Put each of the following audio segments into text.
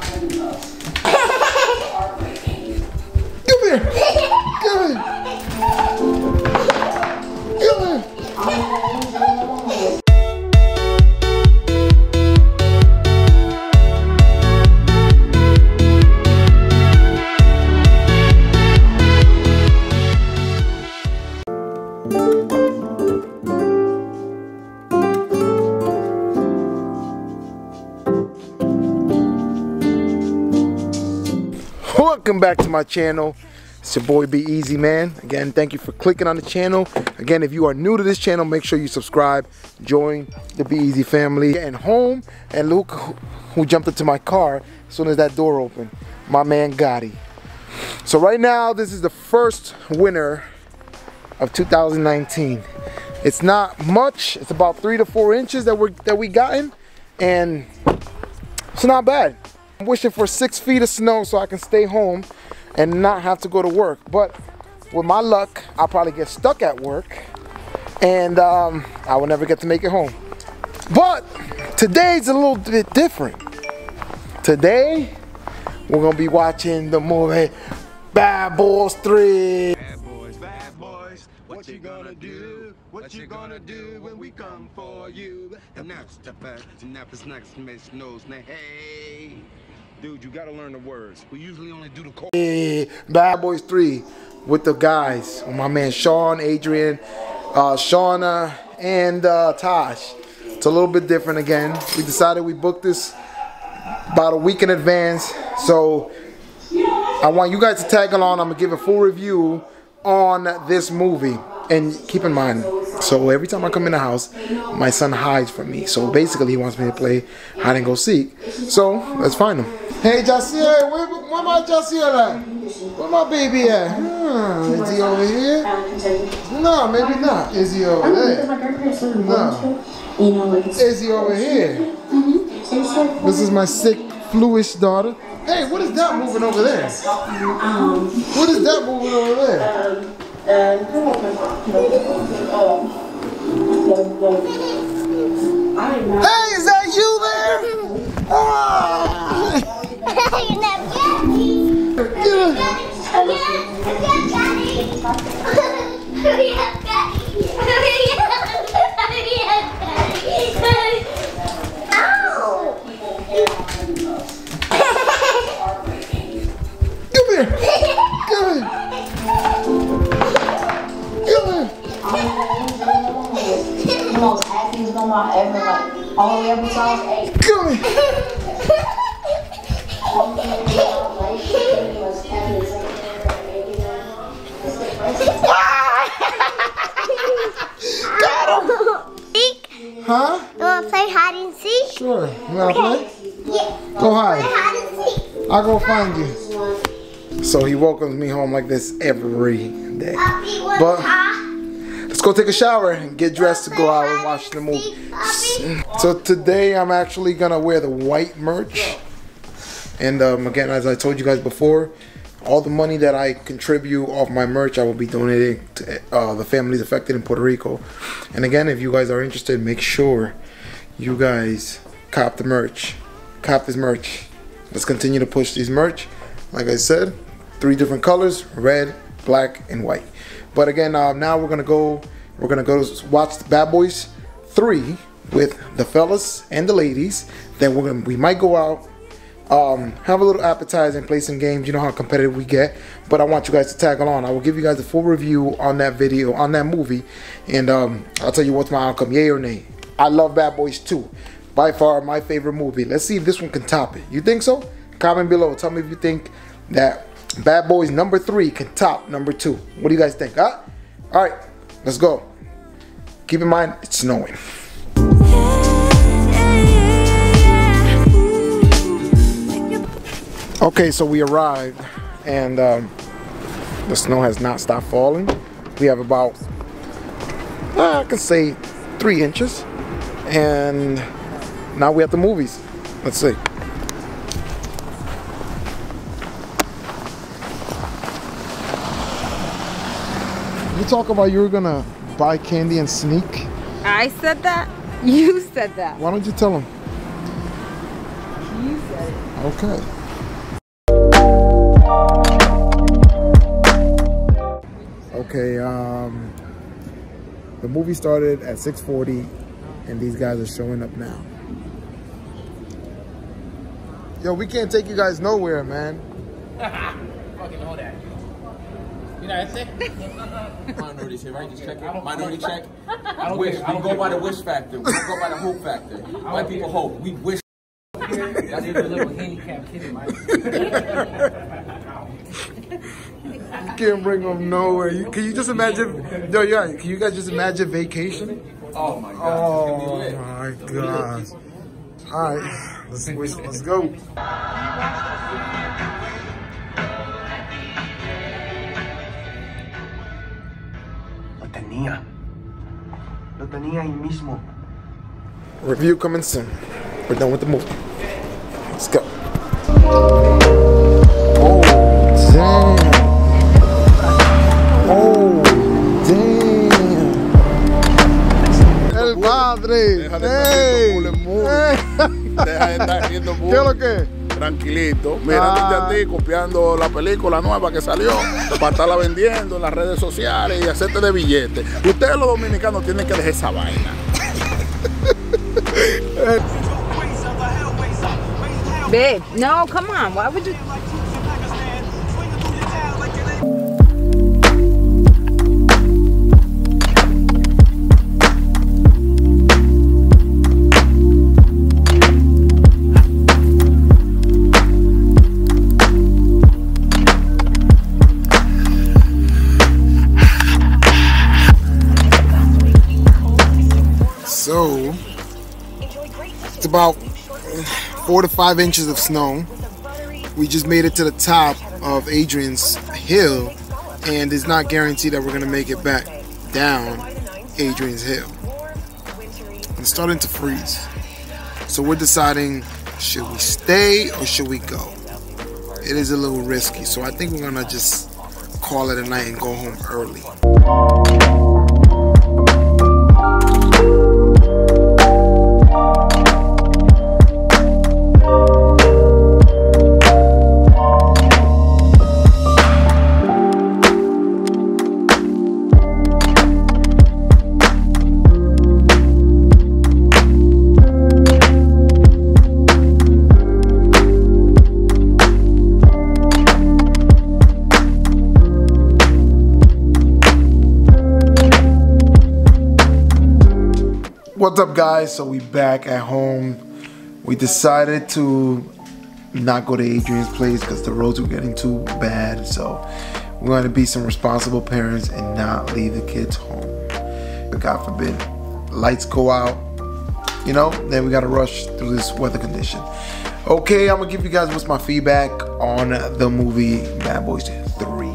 Come here. Come here. Come here. Welcome back to my channel. It's your boy Be Easy Man. Again, thank you for clicking on the channel. Again, if you are new to this channel, make sure you subscribe, join the Be Easy family. And home, and look who jumped into my car as soon as that door opened. My man Gotti. So right now, this is the first winter of 2019. It's not much. It's about 3 to 4 inches that we gotten, and it's not bad. I'm wishing for 6 feet of snow so I can stay home and not have to go to work. But with my luck, I'll probably get stuck at work, and I will never get to make it home. But today's a little bit different. Today, we're gonna be watching the movie Bad Boys 3. Bad boys, what you gonna do? What you gonna do when we come for you? And that's the best, and that's next Miss Knows. Hey, dude, you gotta learn the words. We usually only do the chorus. Hey, Bad Boys 3 with the guys. My man Sean, Adrian, Shauna, and Tosh. It's a little bit different again. We decided we booked this about a week in advance. So I want you guys to tag along. I'm gonna give a full review on this movie. And keep in mind, so every time I come in the house, my son hides from me. So basically, he wants me to play hide and go seek. So let's find him. Hey, Jasiel, where my Jasiel at? Where my baby at? Is he over here? No, maybe not. Is he over there? No. Is he over here? This is my sick, fluish daughter. Hey, what is that moving over there? What is that moving over there? Hey, is that you there? Ah! Come here! Come here! Most happiest mama ever, like all the episodes. Come here. Got him. Huh? You wanna play hide and seek? Sure. You wanna play? Yeah. Go hide. Play hide and seek. I'll go find you. So he welcomes me home like this every day. But let's go take a shower and get dressed to go out and watch the movie. So today I'm actually gonna wear the white merch. And again, as I told you guys before, all the money that I contribute off my merch, I will be donating to the families affected in Puerto Rico. And again, if you guys are interested, make sure you guys cop the merch. Cop this merch. Let's continue to push these merch. Like I said, 3 different colors: red, black, and white. But again, now we're gonna go watch Bad Boys 3 with the fellas and the ladies. Then we might go out, have a little appetizer and play some games. You know how competitive we get. But I want you guys to tag along. I will give you guys a full review on that video, on that movie, and I'll tell you what's my outcome, yay or nay. I love Bad Boys 2. By far my favorite movie. Let's see if this one can top it. You think so? Comment below. Tell me if you think that Bad Boys number 3 can top number 2. What do you guys think? Huh? All right, let's go. Keep in mind, it's snowing. Okay, so we arrived, and the snow has not stopped falling. We have about, I can say, 3 inches, and now we're at the movies. Let's see. You talk about you were gonna buy candy and sneak. I said that? You said that. Why don't you tell him? You said Okay. Okay, the movie started at 6:40 and these guys are showing up now. Yo, we can't take you guys nowhere, man. Fucking know that. You know what I'm saying? Minority shit, right? Just check it. Minority check. Wish. We go by the wish factor. We don't go by the hope factor. White people hope. We wish. That's just a little handicapped kid, Mike. You can't bring them nowhere. Can you just imagine? Yo, yeah. Can you guys just imagine vacation? Oh my god. Oh my god. All right, let's go. Lo tenía ahí mismo. Review coming soon. We're done with the movie. Let's go. Oh damn. Oh damn. El padre. Hey. Deja de estar viendo ¿Qué es lo que? tranquilito, mirándote a ti, copiando la película nueva que salió, para estarla vendiendo en las redes sociales y hacerte de billetes. Ustedes los dominicanos tienen que dejar esa vaina. Babe, no, come on. Why would you? So, it's about 4 to 5 inches of snow. We just made it to the top of Adrian's hill, and it's not guaranteed that we're gonna make it back down Adrian's hill. It's starting to freeze. So we're deciding, should we stay or should we go? It is a little risky, so I think we're gonna just call it a night and go home early. What's up, guys? So we back at home. We decided to not go to Adrian's place because the roads were getting too bad. So we're going to be some responsible parents and not leave the kids home. But God forbid, lights go out, you know, then we got to rush through this weather condition. Okay, I'm going to give you guys what's my feedback on the movie Bad Boys 3.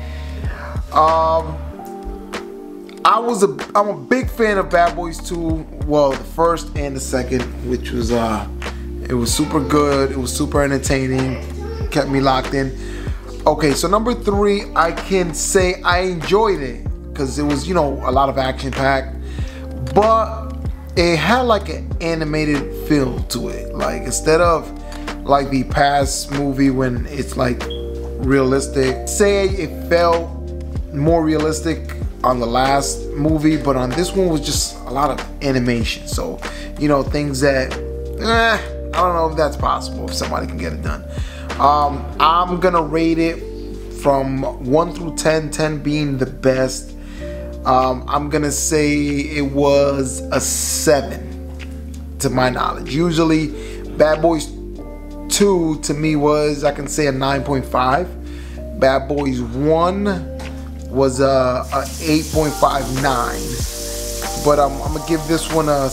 I'm a big fan of Bad Boys 2. Well, the first and the second, which was it was super good. It was super entertaining. Kept me locked in. Okay, so number 3, I can say I enjoyed it because it was, you know, a lot of action packed, but it had like an animated feel to it. Like instead of like the past movie when it's like realistic, say it felt more realistic on the last movie, but on this one was just a lot of animation. So, you know, things that, I don't know if that's possible, if somebody can get it done. I'm gonna rate it from 1 through 10, 10 being the best. I'm gonna say it was a 7 to my knowledge. Usually Bad Boys 2 to me was, I can say, a 9.5. Bad Boys 1 was a 8.59, but I'm gonna give this one a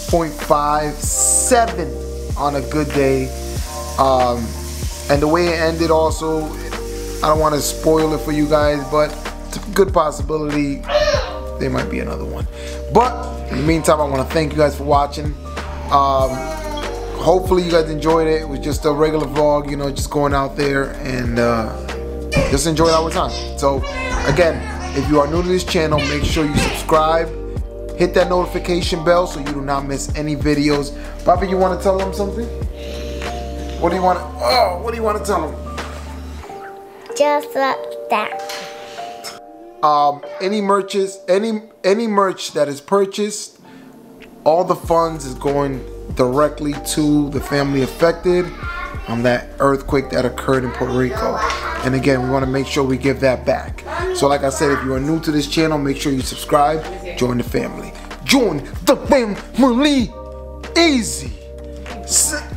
6.57 on a good day. And the way it ended also, I don't want to spoil it for you guys, but it's a good possibility there might be another one. But in the meantime, I want to thank you guys for watching. Hopefully you guys enjoyed it. It was just a regular vlog, you know, just going out there and just enjoy our time. So again, if you are new to this channel, make sure you subscribe, hit that notification bell so you do not miss any videos. Bobby, you want to tell them something? What do you want? Oh, what do you want to tell them? Just like that. Any merch that is purchased, all the funds is going directly to the family affected on that earthquake that occurred in Puerto Rico. And again, we want to make sure we give that back. So like I said, if you are new to this channel, make sure you subscribe, join the family. Join the family. Easy.